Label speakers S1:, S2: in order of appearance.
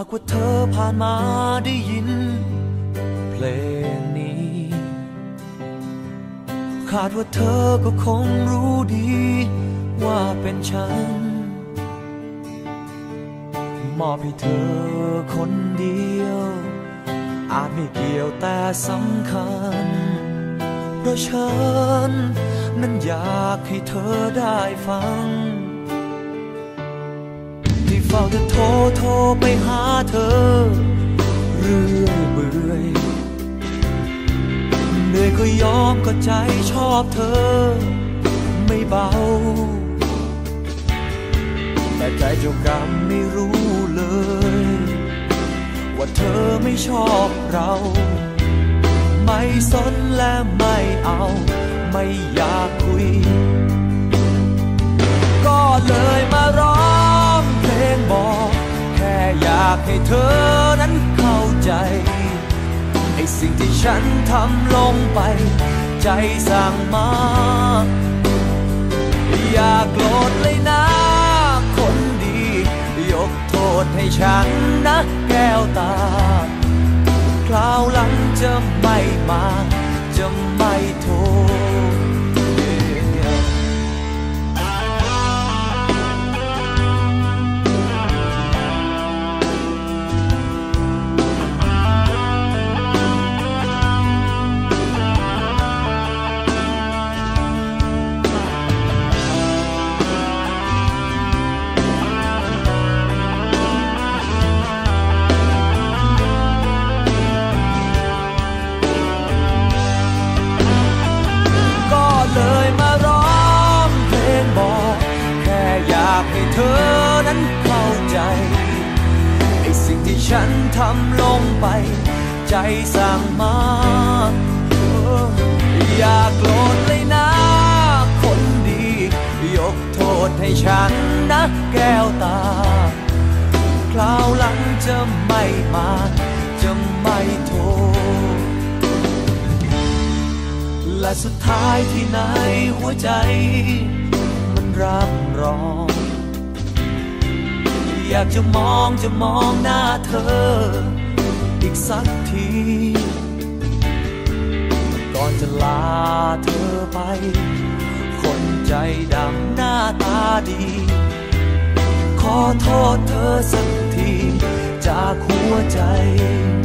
S1: ากว่าเธอผ่านมาได้ยินเพลงนี้คาดว่าเธอก็คงรู้ดีว่าเป็นฉันมอบให้เธอคนเดียวอาจไม่เกี่ยวแต่สำคัญเพราะฉันนั้นอยากให้เธอได้ฟังที่เฝ้าจะโทรไปหาเธอเรื่อยเบื่อเหนื่อยก็ยอมก็ใจชอบเธอไม่เบาแต่ใจเจ้ากรรมไม่รู้เลยว่าเธอไม่ชอบเราไม่สนและไม่เอาไม่อยากคุยก็เลยมาร้องเพลงบอกแค่อยากให้เธอนั้นเข้าใจไอ้สิ่งที่ฉันทำลงไปใจสั่งมาอย่าโกรธเลยนะคนดียกโทษให้ฉันนะแก้วตาคราวหลังจะไม่มาจะไม่โทษเลยมาร้องเพลงบอกแค่อยากให้เธอนั้นเข้าใจไอ้สิ่งที่ฉันทำลงไปใจสั่งมาอย่าโกรธเลยนะคนดียกโทษให้ฉันนะแก้วตาคราวหลังจะไม่มาจะไม่โทษและสุดท้ายที่ไหนหัวใจมันรับรองอยากจะมองหน้าเธออีกสักทีก่อนจะลาเธอไปคนใจดำหน้าตาดีขอโทษเธอสักทีจากหัวใจ